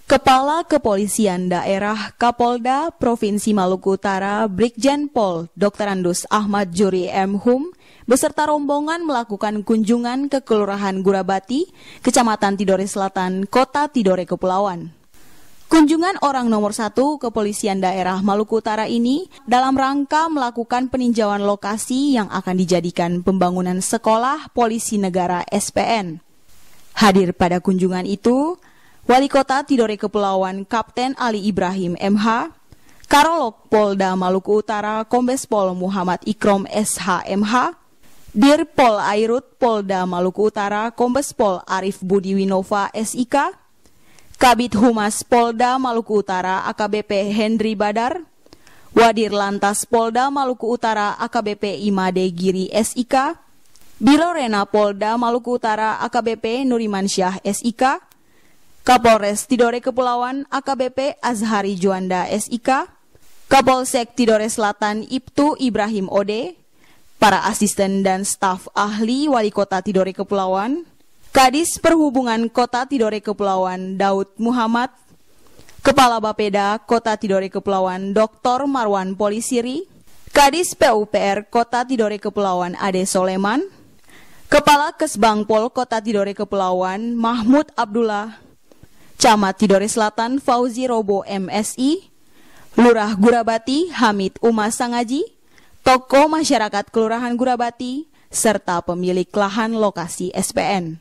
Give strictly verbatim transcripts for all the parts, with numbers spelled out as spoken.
Kepala Kepolisian Daerah Kapolda Provinsi Maluku Utara Brigjen Pol Doktor Andus Ahmad Juri M. Hum beserta rombongan melakukan kunjungan ke Kelurahan Gurabati, Kecamatan Tidore Selatan, Kota Tidore Kepulauan. Kunjungan orang nomor satu Kepolisian Daerah Maluku Utara ini dalam rangka melakukan peninjauan lokasi yang akan dijadikan pembangunan sekolah polisi negara S P N. Hadir pada kunjungan itu, Wali Kota Tidore Kepulauan Kapten Ali Ibrahim M H, Karolog Polda Maluku Utara Kombes Pol Muhammad Ikrom S H M H, Dir Pol Airut Polda Maluku Utara Kombes Pol Arif Budi Winova S I K, Kabid Humas Polda Maluku Utara A K B P Hendri Badar, Wadir Lantas Polda Maluku Utara A K B P Imade Giri S I K, Biro Rena Polda Maluku Utara A K B P Nurimansyah S I K, Kapolres Tidore Kepulauan A K B P Azhari Juanda S I K, Kapolsek Tidore Selatan Ibtu Ibrahim Ode, para asisten dan staf ahli Wali Kota Tidore Kepulauan, Kadis Perhubungan Kota Tidore Kepulauan Daud Muhammad, Kepala Bapeda Kota Tidore Kepulauan Doktor Marwan Polisiri, Kadis P U P R Kota Tidore Kepulauan Ade Soleman, Kepala Kesbangpol Kota Tidore Kepulauan Mahmud Abdullah, Camat Tidore Selatan Fauzi Robo M S I, Lurah Gurabati Hamid Uma Sangaji, tokoh masyarakat Kelurahan Gurabati, serta pemilik lahan lokasi S P N.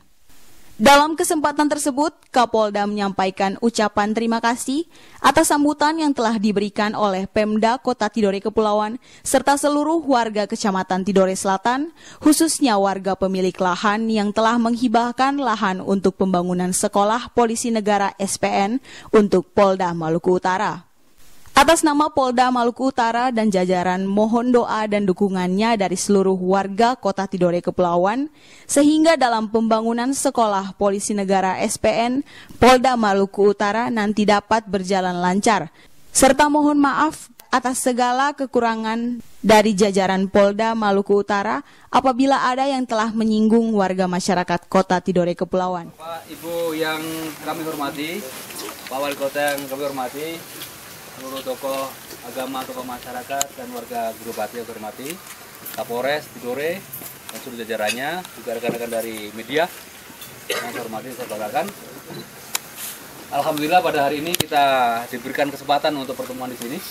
Dalam kesempatan tersebut, Kapolda menyampaikan ucapan terima kasih atas sambutan yang telah diberikan oleh Pemda Kota Tidore Kepulauan serta seluruh warga Kecamatan Tidore Selatan, khususnya warga pemilik lahan yang telah menghibahkan lahan untuk pembangunan sekolah polisi negara S P N untuk Polda Maluku Utara. Atas nama Polda Maluku Utara dan jajaran mohon doa dan dukungannya dari seluruh warga Kota Tidore Kepulauan, sehingga dalam pembangunan sekolah polisi negara S P N, Polda Maluku Utara nanti dapat berjalan lancar, serta mohon maaf atas segala kekurangan dari jajaran Polda Maluku Utara apabila ada yang telah menyinggung warga masyarakat Kota Tidore Kepulauan. Pak, Ibu yang kami hormati, Pak Wali Kota yang kami hormati, seluruh tokoh agama, tokoh masyarakat, dan warga Gurabati yang hormati, Kapolres Tidore dan seluruh jajarannya, juga rekan-rekan dari media yang saya hormati, saya banggakan. Alhamdulillah pada hari ini kita diberikan kesempatan untuk pertemuan di sini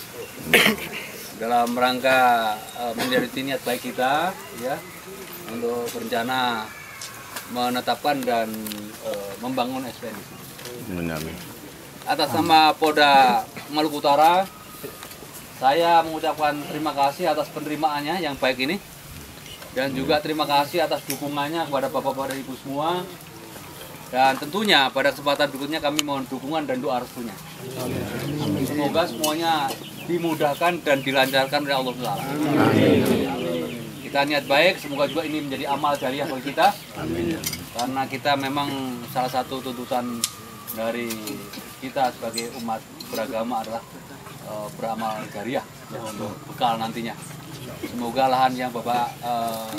dalam rangka uh, menjadi niat baik kita, ya, untuk berencana menetapkan dan uh, membangun S P N. Amin. Atas nama Polda Maluku Utara, saya mengucapkan terima kasih atas penerimaannya yang baik ini, dan juga terima kasih atas dukungannya kepada Bapak-Bapak dan Ibu semua. Dan tentunya pada kesempatan berikutnya kami mohon dukungan dan doa restunya. Semoga semuanya dimudahkan dan dilancarkan oleh Allah Subhanahu wa taala. Kita niat baik, semoga juga ini menjadi amal jariah bagi kita. Karena kita memang salah satu tuntutan dari kita sebagai umat beragama adalah e, beramal jariah, ya, untuk bekal nantinya. Semoga lahan yang Bapak e,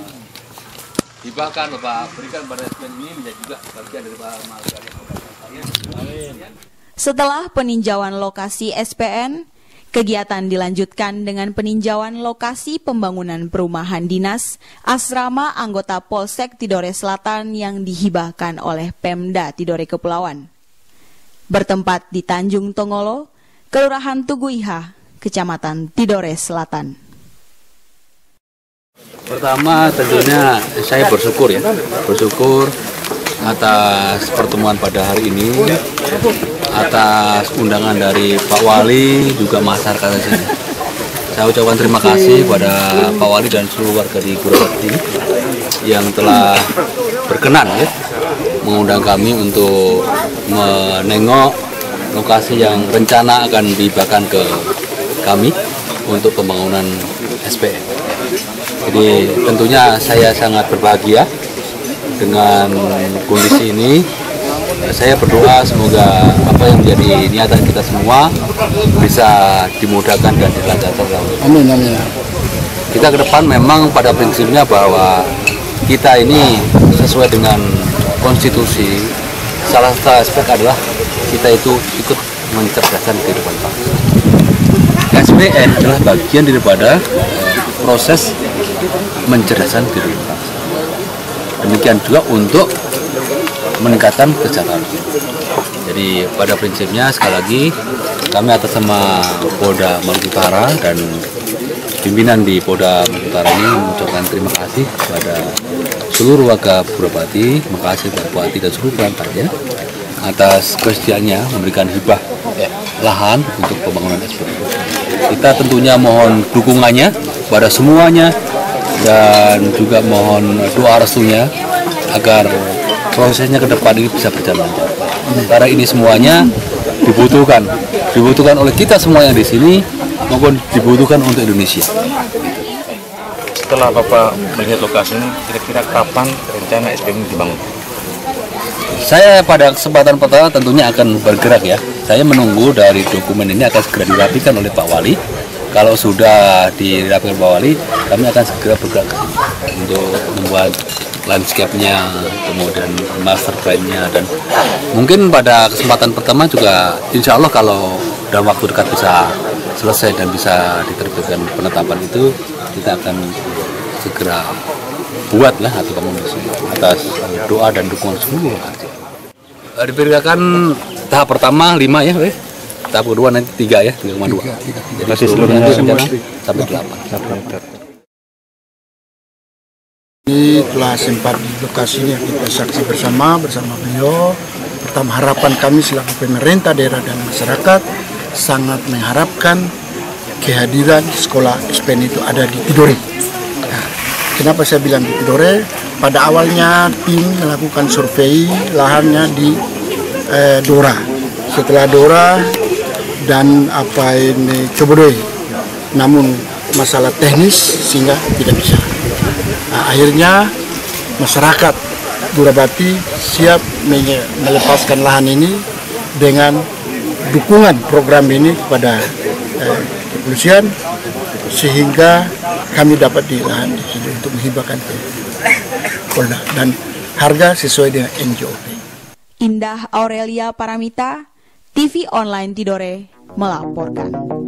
hibahkan, Bapak berikan pada S P N ini menjadi juga bagian dari amal jariah. Amin. Setelah peninjauan lokasi S P N, kegiatan dilanjutkan dengan peninjauan lokasi pembangunan perumahan dinas asrama anggota Polsek Tidore Selatan yang dihibahkan oleh Pemda Tidore Kepulauan. Bertempat di Tanjung Tongolo, Kelurahan Tugu Iha, Kecamatan Tidore Selatan. Pertama tentunya saya bersyukur ya, bersyukur atas pertemuan pada hari ini, atas undangan dari Pak Wali, juga masyarakat di sini. Saya ucapkan terima kasih kepada Pak Wali dan seluruh warga di Gurabati yang telah berkenan ya mengundang kami untuk menengok lokasi yang rencana akan dihibahkan ke kami untuk pembangunan S P N. Jadi tentunya saya sangat berbahagia dengan kondisi ini. Saya berdoa semoga apa yang menjadi niatan kita semua bisa dimudahkan dan dilancarkan. Amin, amin. Kita ke depan memang pada prinsipnya bahwa kita ini sesuai dengan konstitusi, salah satu aspek adalah kita itu ikut mencerdaskan kehidupan bangsa. S B N adalah bagian daripada uh, proses mencerdaskan kehidupan bangsa. Demikian juga untuk meningkatkan kesejahteraan. Jadi pada prinsipnya sekali lagi kami atas nama Polda Maluku Utara dan pimpinan di Polda Maluku Utara ini mengucapkan terima kasih kepada seluruh warga Purwodadi, terima kasih kepada Bupati dan seluruh perangkatnya atas kesediaannya memberikan hibah lahan untuk pembangunan S B N. Kita tentunya mohon dukungannya pada semuanya dan juga mohon doa restunya agar prosesnya ke depan ini bisa berjalan lancar. Karena ini semuanya dibutuhkan, dibutuhkan oleh kita semua yang di sini maupun dibutuhkan untuk Indonesia. Setelah Bapak melihat lokasi ini, kira-kira kapan rencana S B N dibangun? Saya pada kesempatan pertama tentunya akan bergerak ya. Saya menunggu dari dokumen ini akan segera dirapikan oleh Pak Wali. Kalau sudah dirapikan Pak Wali, kami akan segera bergerak untuk membuat landscape-nya, kemudian master plan-nya, dan mungkin pada kesempatan pertama juga insya Allah kalau dalam waktu dekat bisa selesai dan bisa diterbitkan penetapan itu, kita akan segera buatlah atau komunikasi atas doa dan dukungan seluruh rakyat. Diperkirakan tahap pertama lima ya, weh. Tahap kedua nanti tiga ya, tiga koma dua. Jadi seluruhnya sampai delapan. Ini telah sempat di lokasi ini kita saksi bersama bersama beliau. Pertama, harapan kami selaku pemerintah daerah dan masyarakat sangat mengharapkan kehadiran sekolah S B N itu ada di Tidore. Nah, kenapa saya bilang di Tidore? Pada awalnya tim melakukan survei lahannya di eh, Dora. Setelah Dora dan apa ini Cobodoy. Namun masalah teknis sehingga tidak bisa. Nah, akhirnya masyarakat Purwodadi siap melepaskan lahan ini dengan dukungan program ini kepada eh, kepolisian sehingga kami dapat di lahan di sini untuk menghibahkan ke Polda dan harga sesuai dengan N J O P. Indah Aurelia Paramita, T V Online Tidore melaporkan.